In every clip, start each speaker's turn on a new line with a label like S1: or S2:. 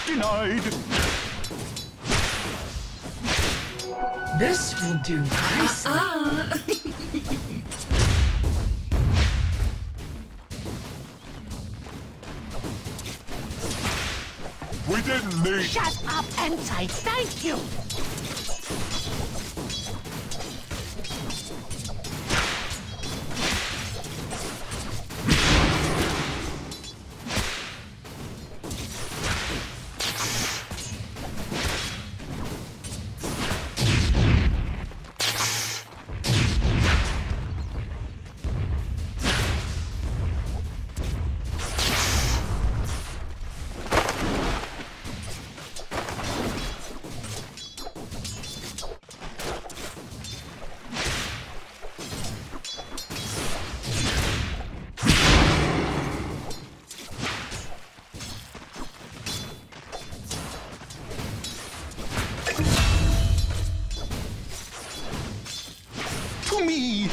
S1: Denied!
S2: This will do nicely.
S1: We didn't need...
S3: Shut up and say thank you!
S1: Me!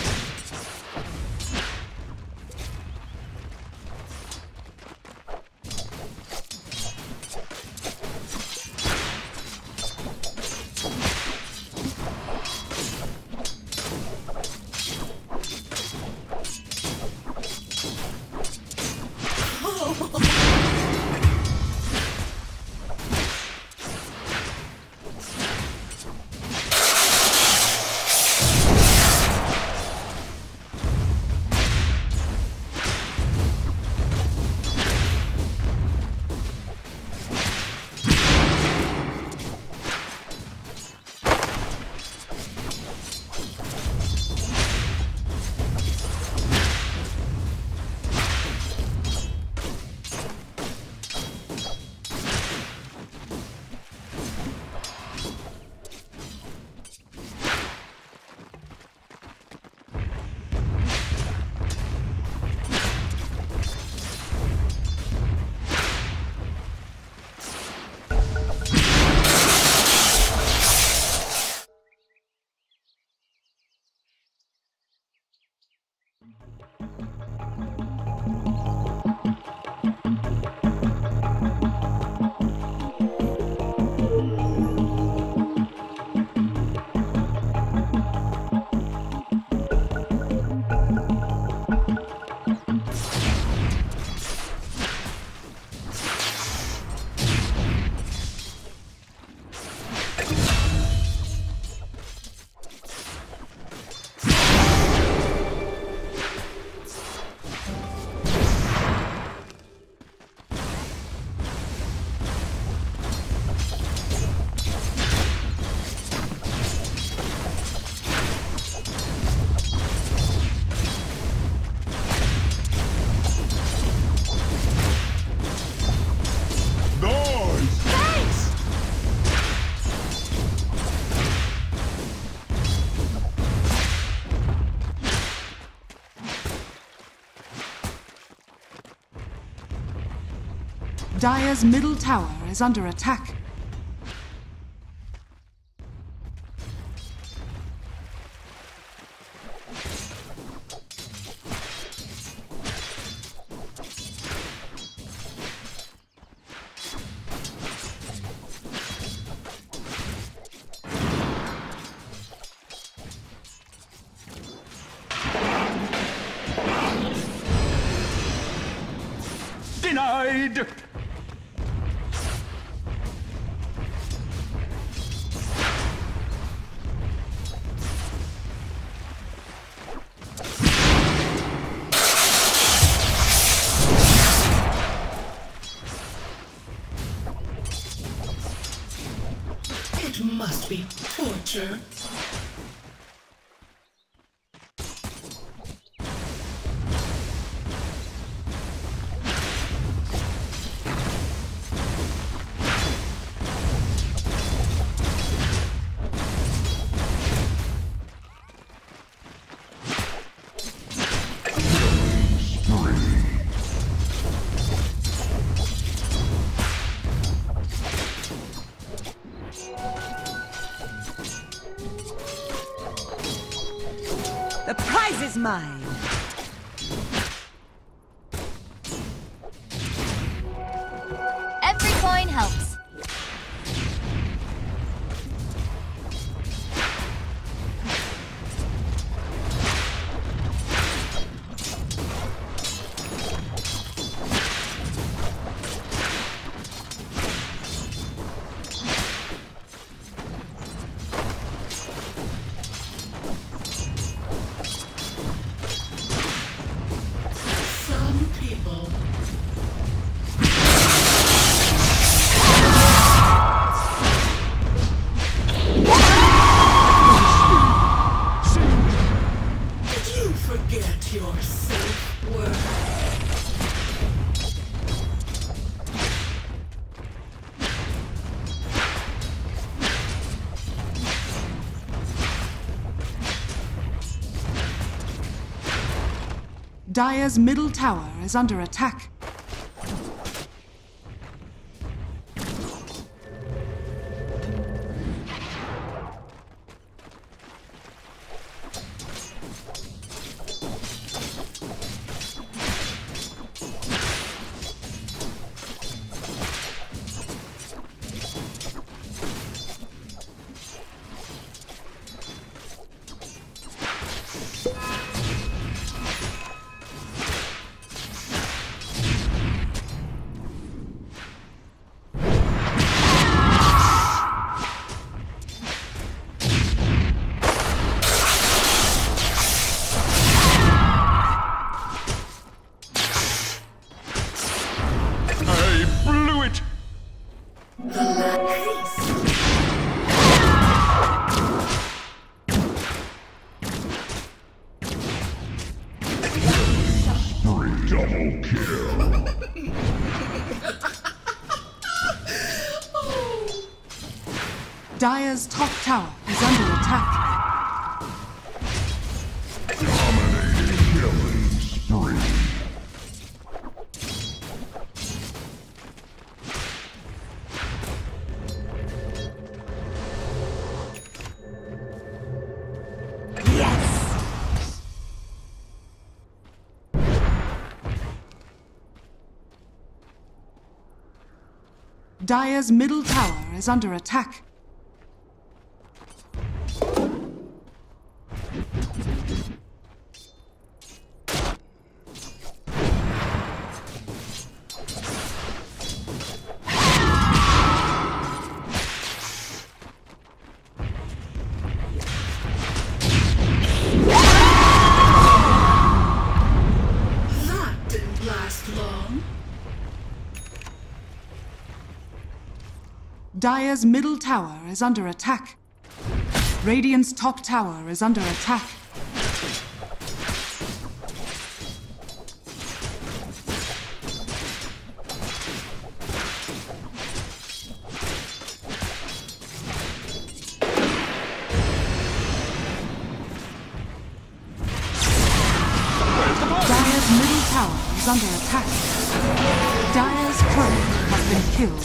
S4: Dire's middle tower is under attack.
S1: Denied!
S2: It must be torture.
S3: The prize is mine!
S5: Every coin helps.
S2: Forget your self-worth.
S4: Dire's middle tower is under attack.
S1: Double kill.
S4: Dire's top tower is under attack.
S1: Dominating killing spree.
S4: Dire's middle tower is under attack.
S2: That didn't last long.
S4: Dire's middle tower is under attack. Radiant's top tower is under attack. Dire's middle tower is under attack. Dire's turret has been killed.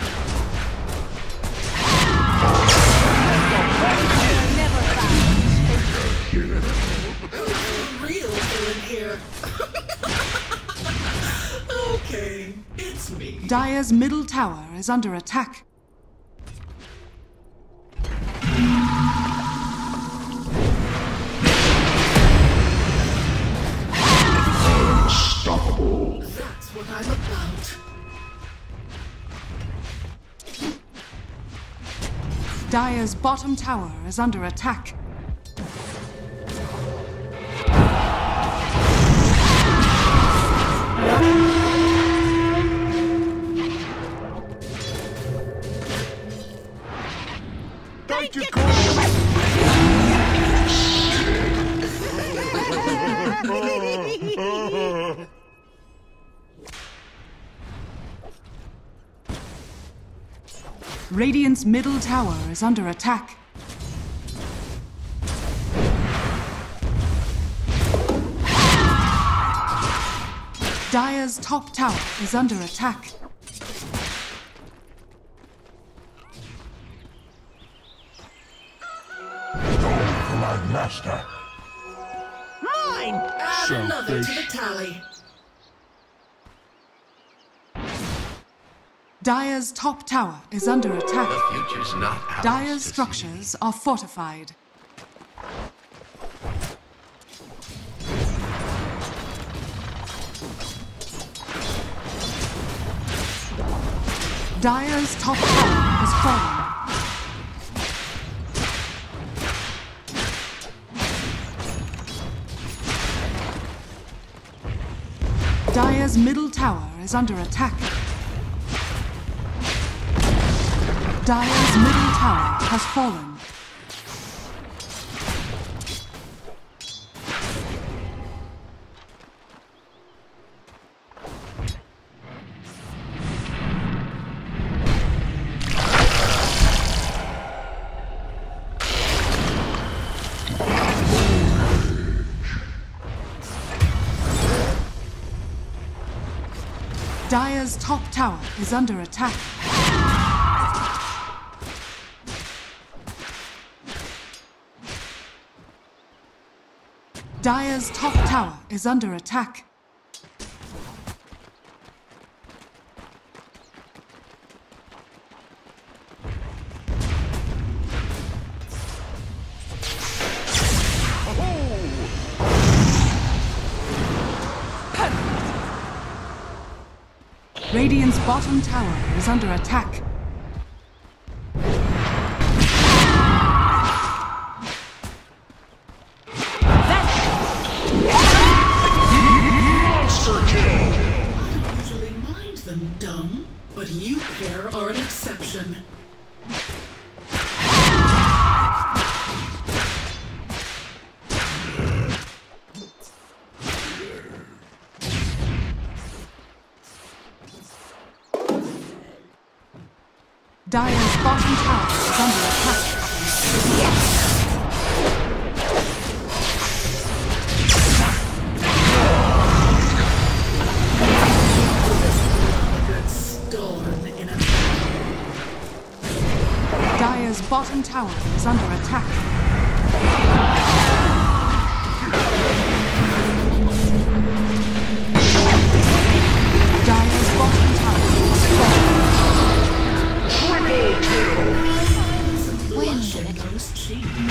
S2: Real villain here. Okay, it's me.
S4: Dire's middle tower is under attack.
S1: Unstoppable.
S2: That's what I'm about.
S4: Dire's bottom tower is under attack.
S1: Thank you,
S4: Radiant's middle tower is under attack. Dire's top tower is under attack.
S1: for my master.
S3: Mine!
S2: Add another to the tally.
S4: Dire's top tower is under attack.
S5: The future's not ours
S4: Dire's
S5: to see.
S4: structures are fortified. Dire's top tower has fallen. Dire's middle tower is under attack. Dire's middle tower has fallen. Dire's top tower is under attack. Dire's top tower is under attack. Radiant's bottom tower is under attack.
S1: Monster kill!
S2: I don't usually mind them, dumb, but you pair are an exception.
S4: Dire's bottom tower is under attack.
S2: Good storm in a
S4: Dire's bottom tower is under attack. Dire's bottom tower is falling.
S1: Triple kill!
S2: washing those cheeks.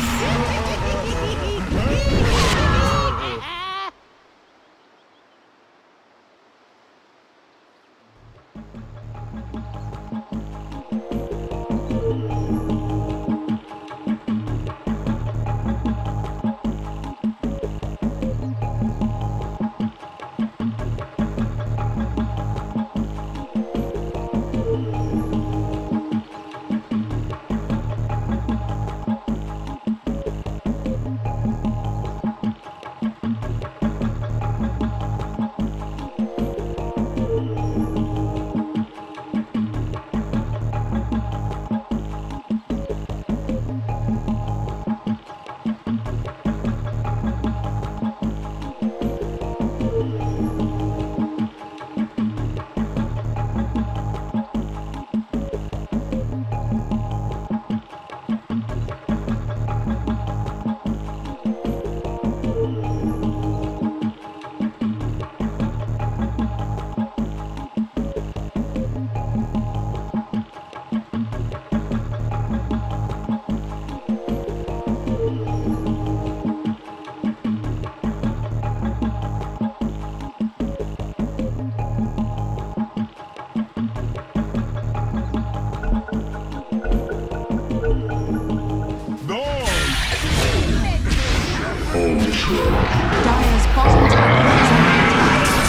S4: Dire's bottom tower is under attack.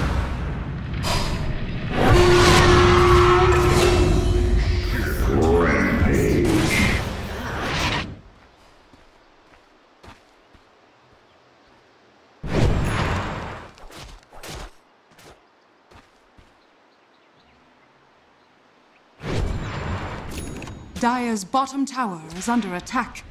S1: Rampage.
S4: Dire's bottom tower is under attack.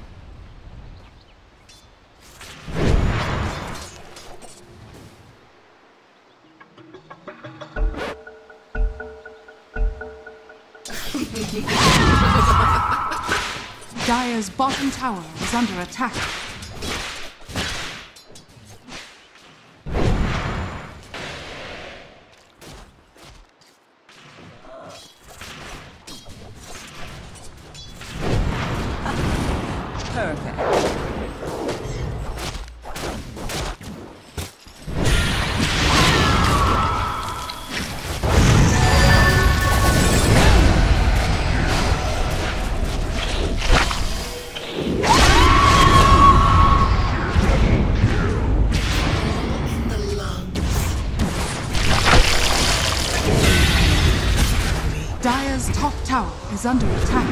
S4: Dire's bottom tower is under attack.
S3: Perfect.
S4: Dire's top tower is under attack.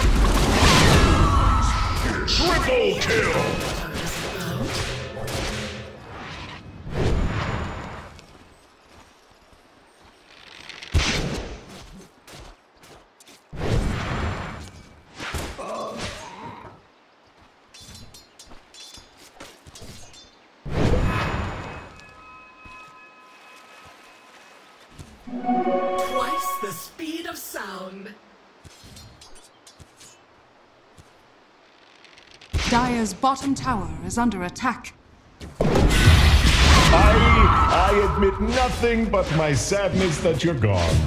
S1: Triple kill!
S2: Twice the speed of sound.
S4: Dire's bottom tower is under attack.
S1: I admit nothing but my sadness that you're gone.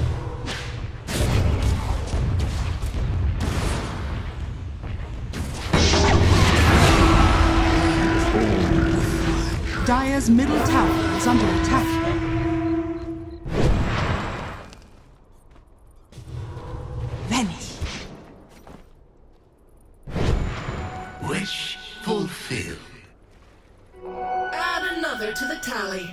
S4: Dire's middle tower is under attack. Vanish.
S5: Wish fulfilled.
S2: Add another to the tally.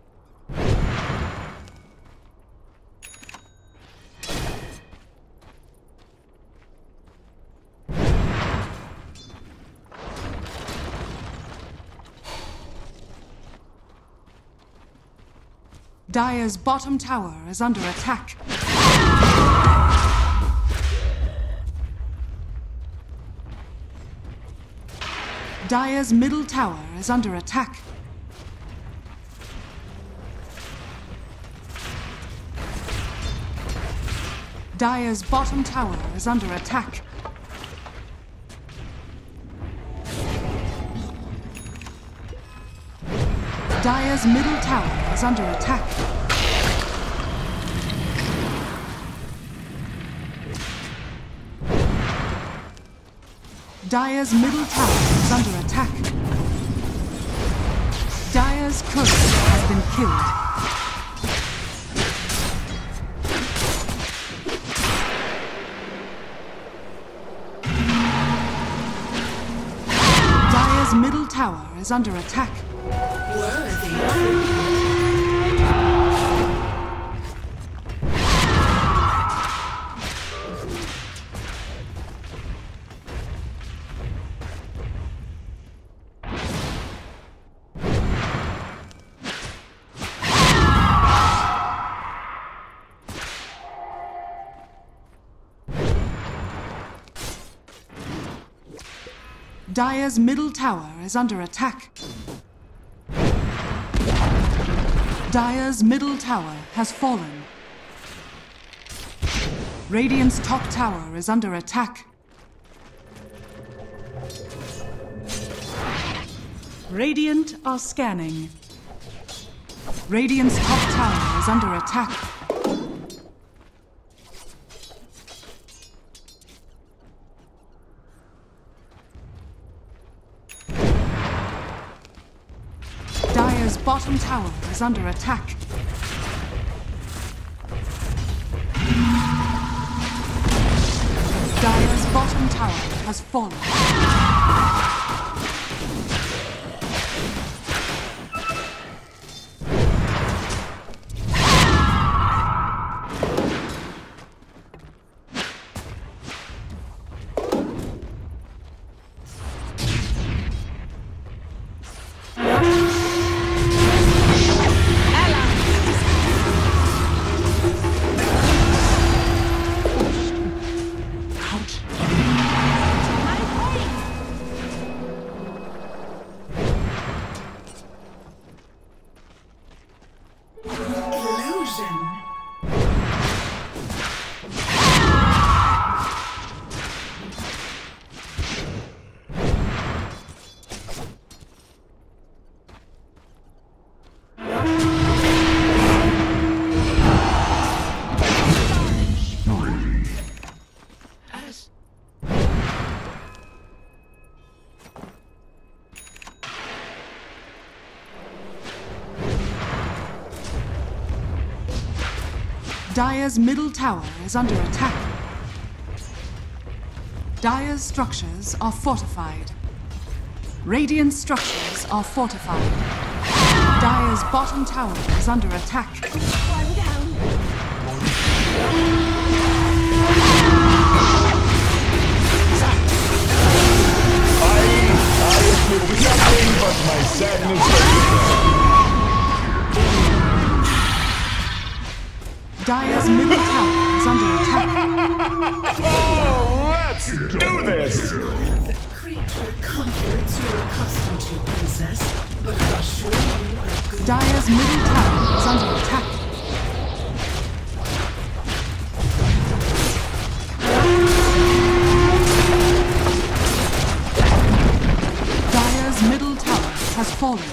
S4: Dire's bottom tower is under attack. Dire's middle tower is under attack. Dire's bottom tower is under attack. Dire's middle tower is under attack. Dire's middle tower is under attack. Dire's courier has been killed. Dire's middle tower is under attack.
S2: Worthy.
S4: Dire's middle tower is under attack. Dire's middle tower has fallen. Radiant's top tower is under attack. Radiant are scanning. Radiant's top tower is under attack. Dire's bottom tower is under attack. Dire's bottom tower has fallen. Dire's middle tower is under attack. Dire's structures are fortified. Radiant structures are fortified. Dire's bottom tower is under attack.
S3: One down.
S1: I admit nothing but my sadness that you're gone.
S4: Dire's middle tower is under attack.
S1: Oh, let's do this!
S2: The creature comforts you're accustomed to, princess, but I assure you a good
S4: Dire's middle tower is under attack. fallen.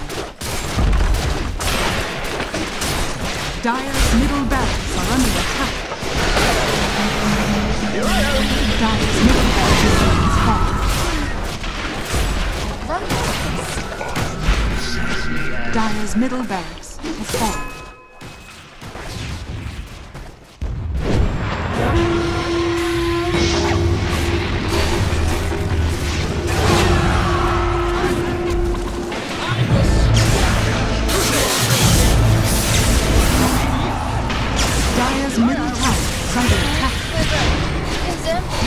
S4: Dire's middle barracks are under attack. Dire's middle barracks is fallen. Dire's middle barracks has fallen. Dire's middle tower is under attack.
S6: Is empty.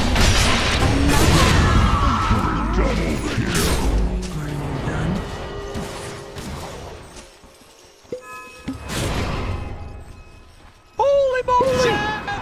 S3: Holy moly!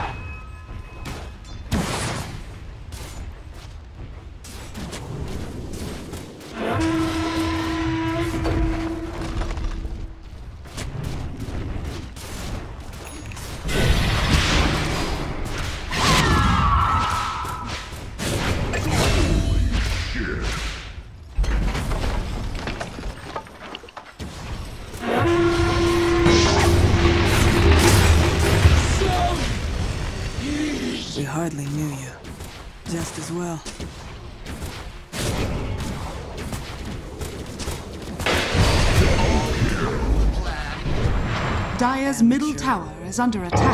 S7: We hardly knew you. Just as well.
S4: Dire's middle tower is under attack.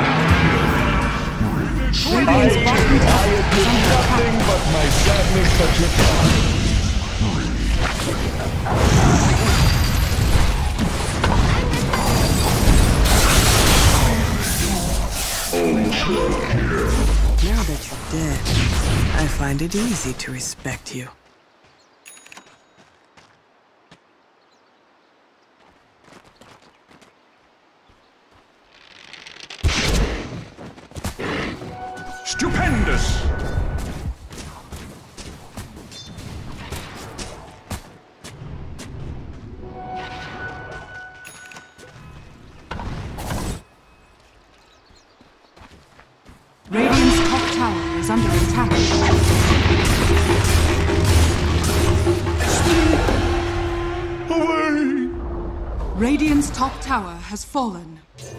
S1: I admit nothing but my sadness that you're gone.
S7: Now that you're dead, I find it easy to respect you.
S1: Stupendous!
S4: Radiant's top tower is under attack.
S1: Away!
S4: Radiant's top tower has fallen.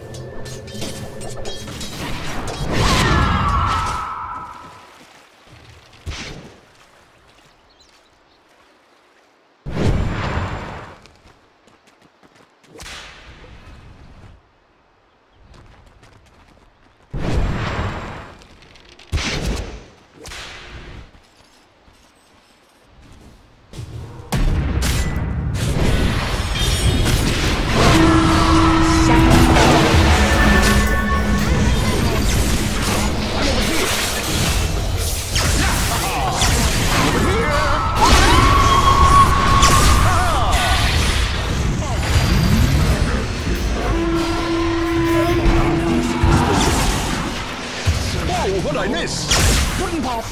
S1: What'd I miss? Pudding pop!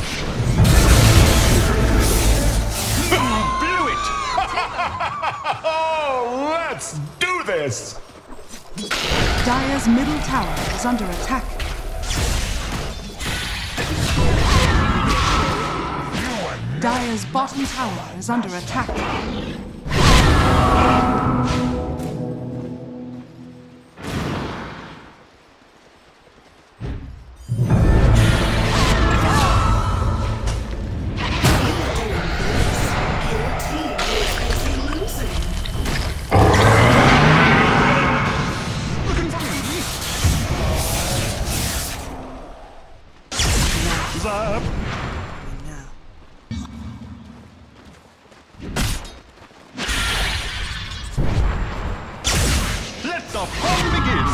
S1: Blew it! Oh, let's do this!
S4: Dire's middle tower is under attack. Dire's bottom tower is under attack.
S1: Zap!
S7: Now,
S1: Let the fun begin!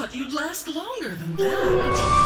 S2: thought you'd last longer than that.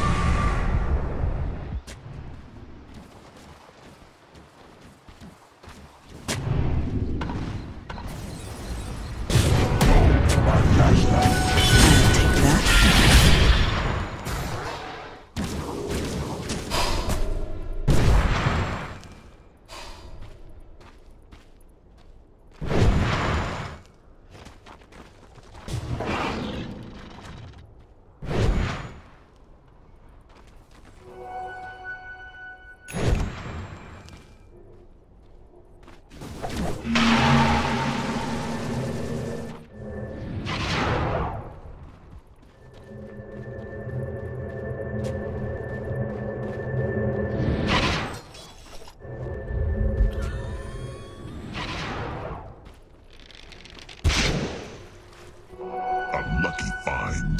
S1: Lucky find.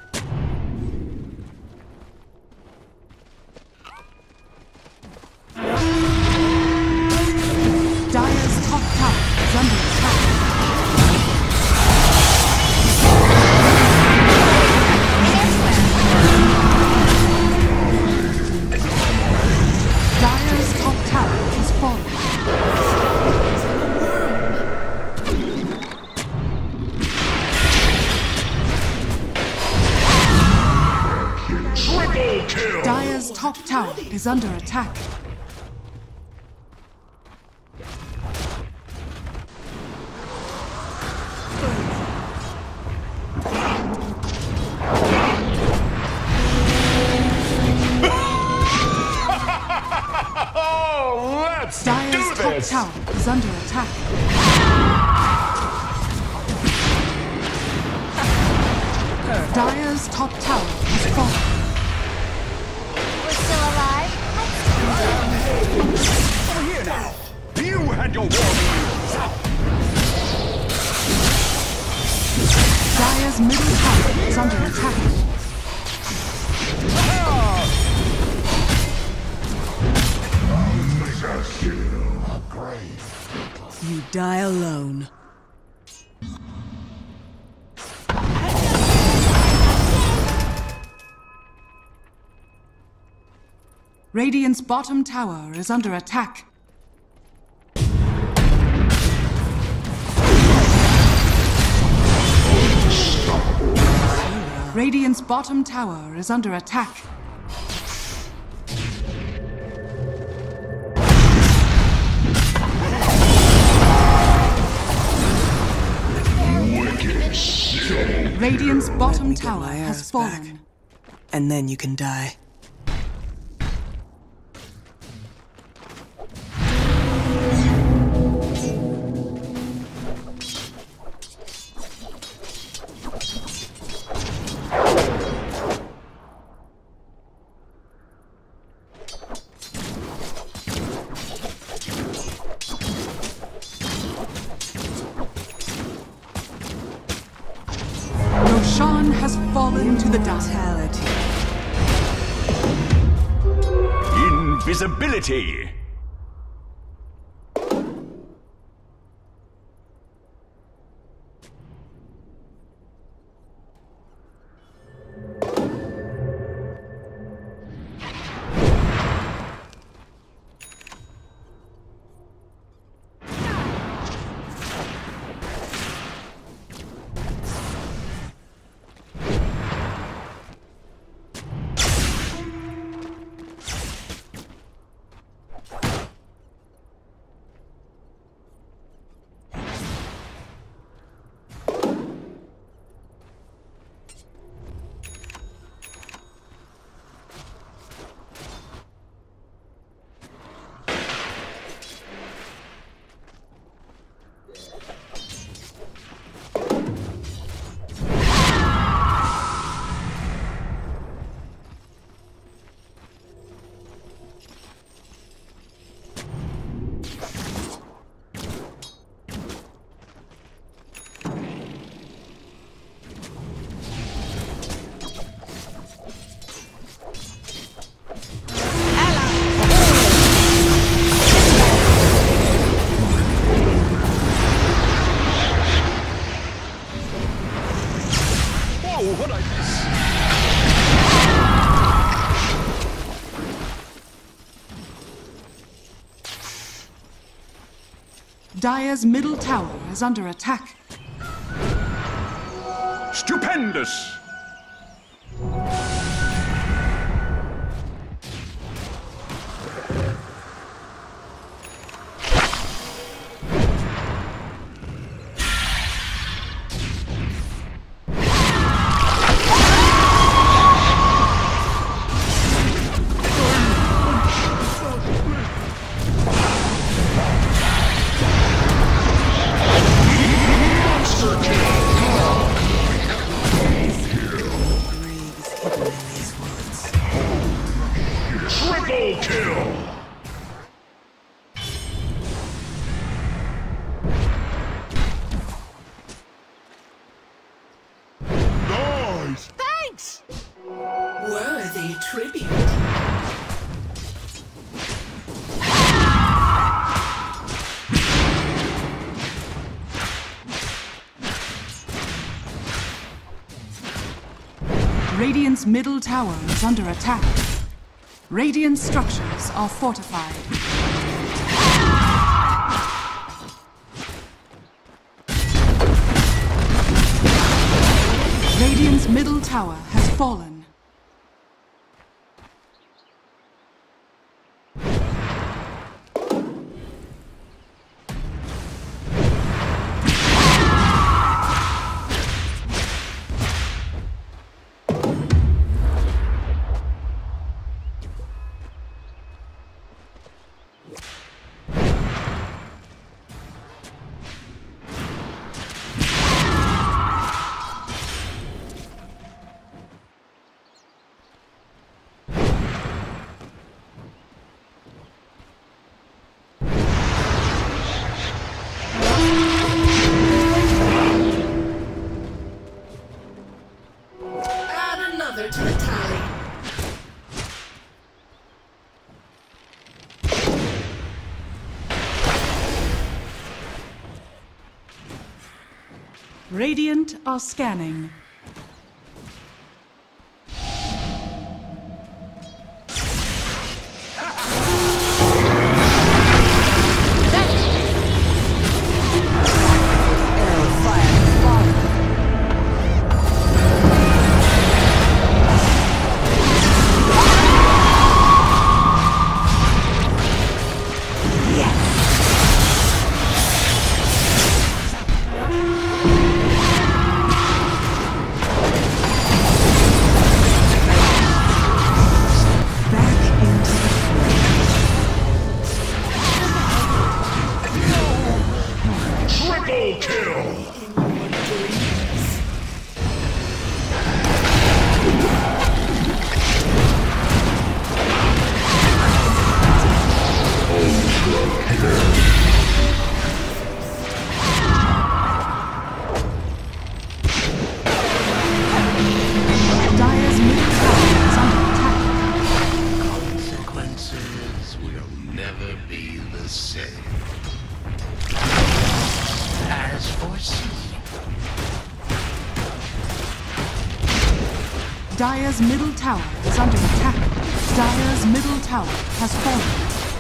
S4: Dire's top tower is under attack. Dire's top tower has fallen. Dire's top tower is under attack. Dire's top tower is under attack. Dire's top tower has fallen.
S6: We're still alive?
S3: Over here now! You had your warning!
S4: Dire's middle tower is under attack.
S7: You die alone.
S4: Radiant's bottom tower is under attack. Radiant's bottom tower is under attack. Radiant's bottom tower has fallen.
S7: And then you can die.
S4: Roshan has fallen to the dark.
S3: Invisibility!
S4: Dire's middle tower is under attack.
S3: Stupendous!
S2: Worthy tribute.
S4: Radiant's middle tower is under attack. Radiant structures are fortified. Radiant's middle tower has fallen.
S2: To the tally.
S4: Radiant are scanning. Dire's middle tower is under attack. Dire's middle tower has fallen.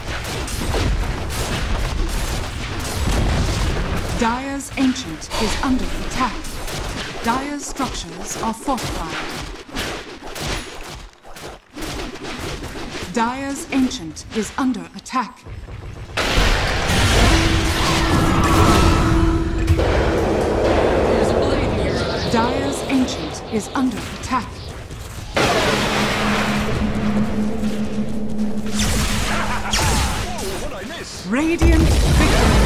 S4: Dire's ancient is under attack. Dire's structures are fortified. Dire's ancient is under attack. Dire's ancient is under attack. Radiant victory!